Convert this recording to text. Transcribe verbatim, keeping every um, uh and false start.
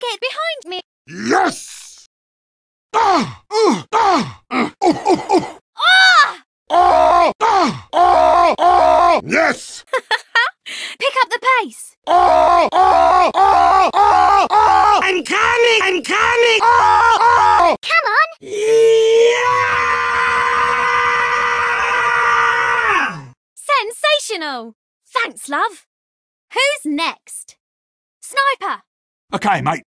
It's behind me. Yes! Ah! Uh, ah! Uh, oh, oh, oh! Ah! Ah! Ah! Ah! Ah! Yes! Pick up the pace. Ah! Ah! Ah! Ah! Ah! I'm coming! I'm coming! Ah! Ah! Come on. Yeah! Sensational. Thanks, love. Who's next? Sniper. Okay, mate.